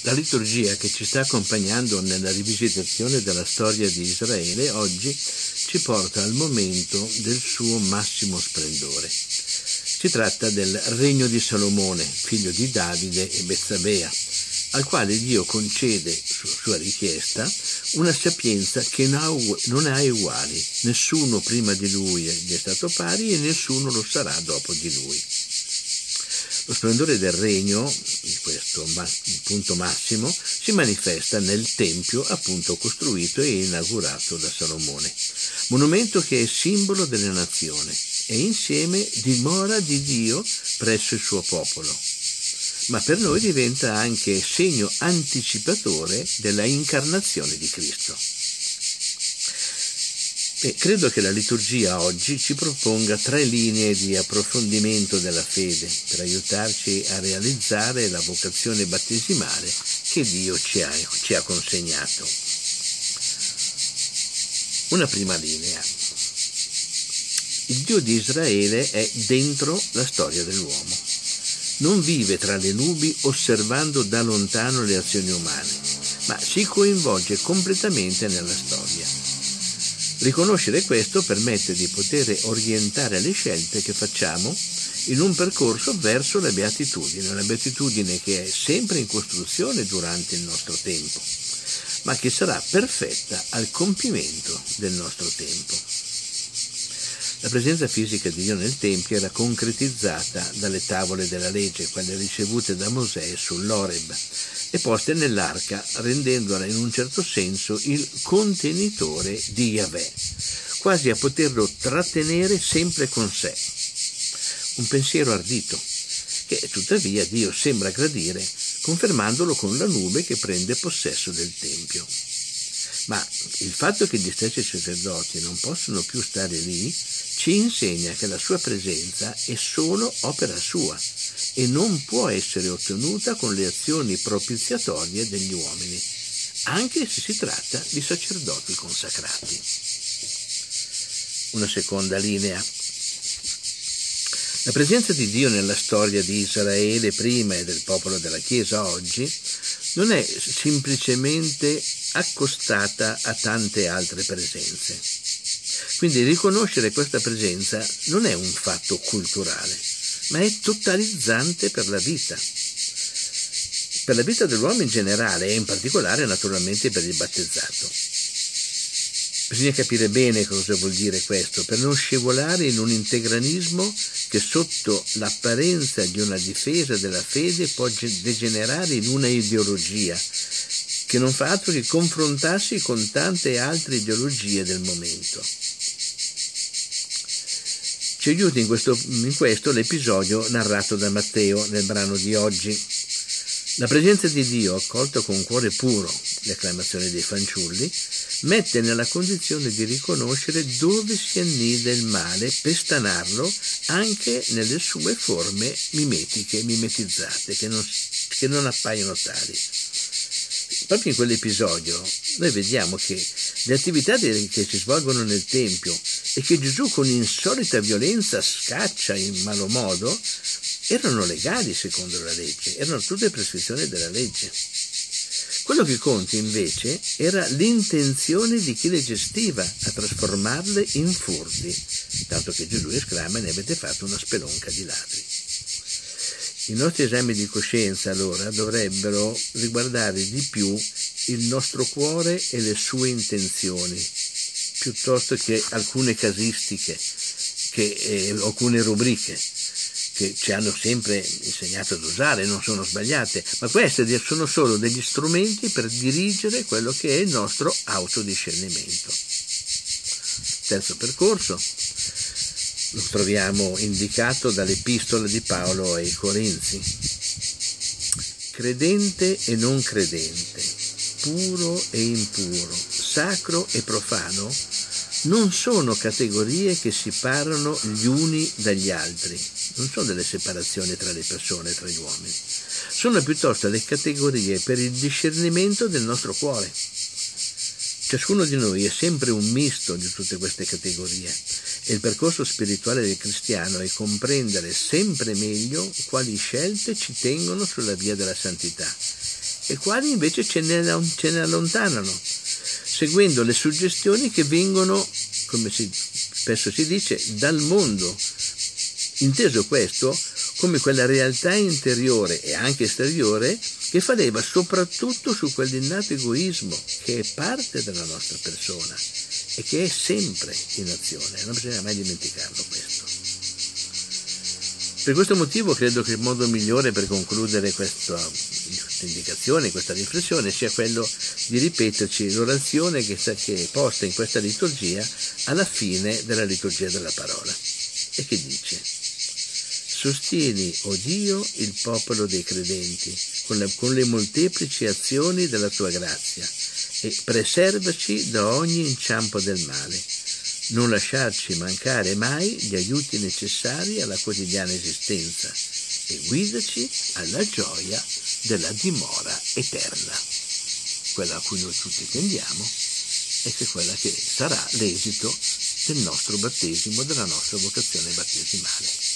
La liturgia che ci sta accompagnando nella rivisitazione della storia di Israele oggi ci porta al momento del suo massimo splendore. Si tratta del regno di Salomone, figlio di Davide e Betsabea, al quale Dio concede, su sua richiesta, una sapienza che non ha uguali. Nessuno prima di lui gli è stato pari e nessuno lo sarà dopo di lui. Lo splendore del regno, di questo punto massimo, si manifesta nel Tempio appunto costruito e inaugurato da Salomone, monumento che è simbolo della nazione e insieme dimora di Dio presso il suo popolo. Ma per noi diventa anche segno anticipatore della incarnazione di Cristo. E credo che la liturgia oggi ci proponga 3 linee di approfondimento della fede per aiutarci a realizzare la vocazione battesimale che Dio ci ha consegnato. Una prima linea. Il Dio di Israele è dentro la storia dell'uomo. Non vive tra le nubi osservando da lontano le azioni umane, ma si coinvolge completamente nella storia. Riconoscere questo permette di poter orientare le scelte che facciamo in un percorso verso la beatitudine che è sempre in costruzione durante il nostro tempo, ma che sarà perfetta al compimento del nostro tempo. La presenza fisica di Dio nel Tempio era concretizzata dalle tavole della legge, quelle ricevute da Mosè sull'Oreb e poste nell'arca, rendendola in un certo senso il contenitore di Yahweh, quasi a poterlo trattenere sempre con sé. Un pensiero ardito, che tuttavia Dio sembra gradire, confermandolo con la nube che prende possesso del Tempio. Ma il fatto che gli stessi sacerdoti non possono più stare lì ci insegna che la sua presenza è solo opera sua e non può essere ottenuta con le azioni propiziatorie degli uomini, anche se si tratta di sacerdoti consacrati. Una seconda linea. La presenza di Dio nella storia di Israele prima e del popolo della Chiesa oggi non è semplicemente accostata a tante altre presenze. Quindi riconoscere questa presenza non è un fatto culturale, ma è totalizzante per la vita dell'uomo in generale e in particolare naturalmente per il battezzato. Bisogna capire bene cosa vuol dire questo per non scivolare in un integralismo che sotto l'apparenza di una difesa della fede può degenerare in una ideologia che non fa altro che confrontarsi con tante altre ideologie del momento. Ci aiuta in questo l'episodio narrato da Matteo nel brano di oggi. La presenza di Dio, accolta con cuore puro, le acclamazioni dei fanciulli, mette nella condizione di riconoscere dove si annida il male per stanarlo anche nelle sue forme mimetizzate, che non appaiono tali. Proprio in quell'episodio noi vediamo che le attività che si svolgono nel Tempio e che Gesù con insolita violenza scaccia in malo modo erano legali secondo la legge, erano tutte prescrizioni della legge. Quello che conta invece era l'intenzione di chi le gestiva a trasformarle in furti, tanto che Gesù esclama: ne avete fatto una spelonca di ladri. I nostri esami di coscienza allora dovrebbero riguardare di più il nostro cuore e le sue intenzioni, piuttosto che alcune casistiche, alcune rubriche che ci hanno sempre insegnato ad usare, non sono sbagliate, ma queste sono solo degli strumenti per dirigere quello che è il nostro autodiscernimento. Terzo percorso lo troviamo indicato dall'epistola di Paolo ai Corinzi. Credente e non credente, puro e impuro, sacro e profano, non sono categorie che si separano gli uni dagli altri, non sono delle separazioni tra le persone, tra gli uomini, sono piuttosto le categorie per il discernimento del nostro cuore. Ciascuno di noi è sempre un misto di tutte queste categorie e il percorso spirituale del cristiano è comprendere sempre meglio quali scelte ci tengono sulla via della santità e quali invece ce ne allontanano, seguendo le suggestioni che vengono, come spesso si dice, dal mondo, inteso questo come quella realtà interiore e anche esteriore che fa leva soprattutto su quell'innato egoismo che è parte della nostra persona e che è sempre in azione, non bisogna mai dimenticarlo questo. Per questo motivo credo che il modo migliore per concludere questa indicazione, questa riflessione, sia quello di ripeterci l'orazione che è posta in questa liturgia alla fine della liturgia della parola e che dice: sostieni, o Dio, il popolo dei credenti con le molteplici azioni della tua grazia e preservaci da ogni inciampo del male. Non lasciarci mancare mai gli aiuti necessari alla quotidiana esistenza e guidaci alla gioia della dimora eterna, quella a cui noi tutti tendiamo e che è quella che sarà l'esito del nostro battesimo, della nostra vocazione battesimale.